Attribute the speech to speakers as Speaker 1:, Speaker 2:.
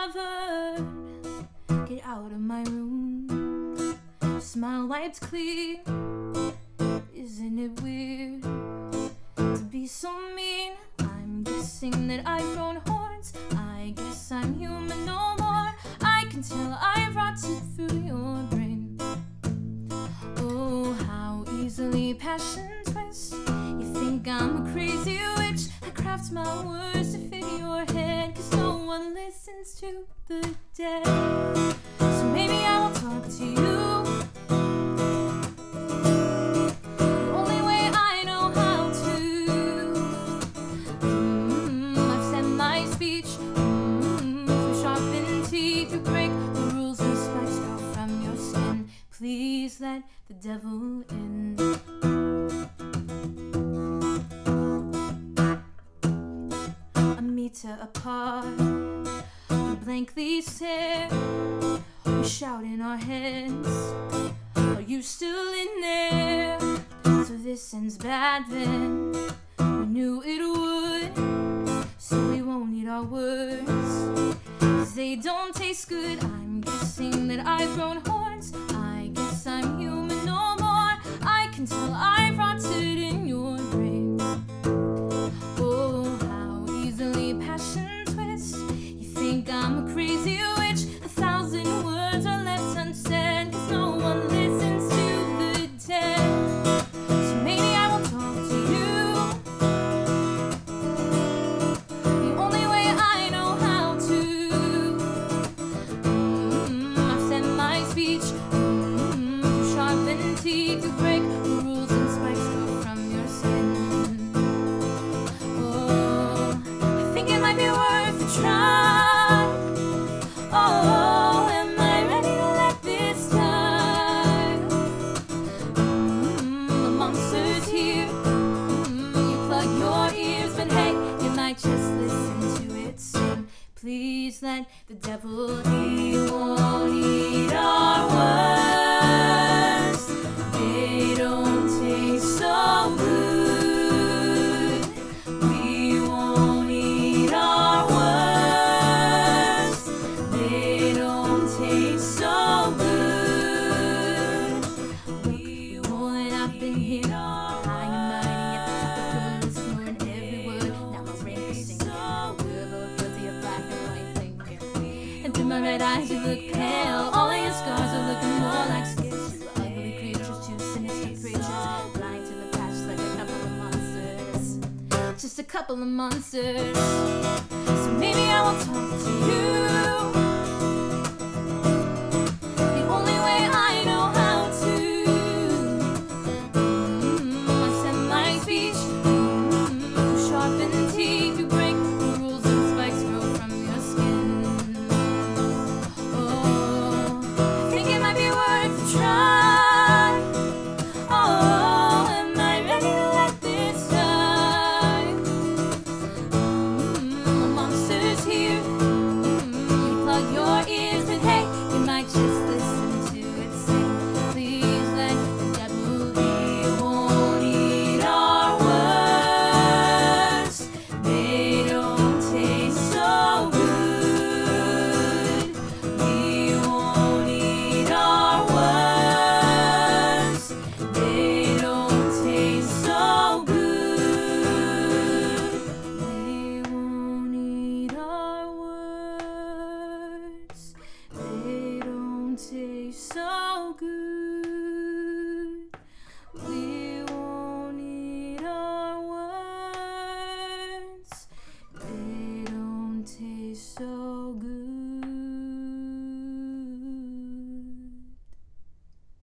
Speaker 1: discovered. Get out of my room. Smile wiped clean. Isn't it weird to be so mean? I'm guessing that I've grown horns. I guess I'm human no more. I can tell I've rotted through your brain. Oh, how easily passion twists. You think I'm a crazy witch. I craft my words to fit your head, 'cause no one listens to the dead. So maybe I will talk to you the only way I know how to. I've said my speech through sharpened teeth. You break the rules and spikes go from your skin. Please let the devil in. A meter apart, we blankly stare. We shout in our heads, are you still in there? So this ends bad then. We knew it would, so we won't eat our words, 'cause they don't taste good. I'm guessing that I've grown horns. I guess I'm human no more. I can tell I've rotted in your brain. Oh, how easily passion twists. You think I'm a crazy witch. 1,000 words are left unsaid, 'cause no one listens to the dead. So maybe I will talk to you the only way I know how to. I've said my speech through sharpened teeth. You break the rules and spikes go from your skin. Oh, I think it might be worth a try. Oh, am I ready to let this die? The monster's here. You plug your ears, but hey, you might just listen to it sing. Please let the devil in. He won't eat our words. They don't taste so good. We won't eat our words. They don't taste so good. We won't up in here, high and mighty at the top of the list, ignoring every word. Now my brain is singing, good Lord, guilty of black and white thinking. And through my red eyes you look pale. All of your scars are looking more like skins. Two ugly creatures, two sinister preachers, blind to the past like a couple of monsters. Just a couple of monsters. So maybe I will talk to you